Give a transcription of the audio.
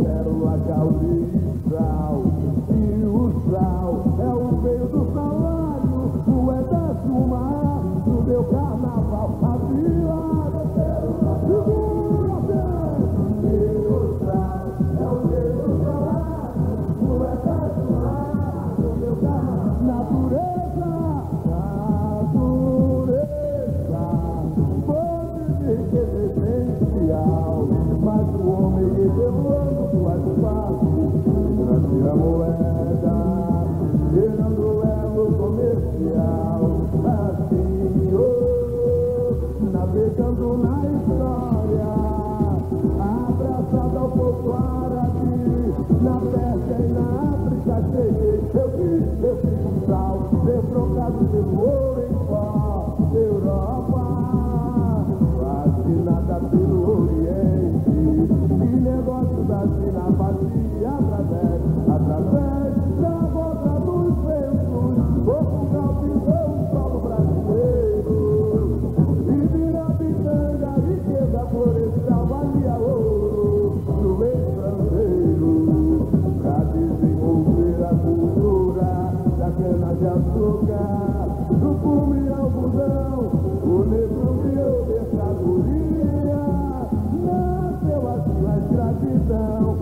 pérola, caule e sal. E o sal é o veio do salário, o exército maior do meu carnaval. A vila da pérola, segura-se! E o sal é o veio do salário, o exército maior do meu carnaval. Natureza, essencial, mas o homem revelando suas faces, grande a moeda, gerando elo comercial, assim, navegando na história, abraçado ao povo árabe, na Pérsia e na África cheguei, eu vi um sal, ser trocado pelo ouro em pó, Europa. Nada pelo Oriente, que negócio da China fazia através da volta dos ventos. Portugal pisou o solo brasileiro e virou pitanga, riqueza florestal, valia ouro no estrangeiro, pra desenvolver a cultura da cana de açúcar, do fumo e algodão, o negro virou mercadoria. Nasceu assim a escravidão,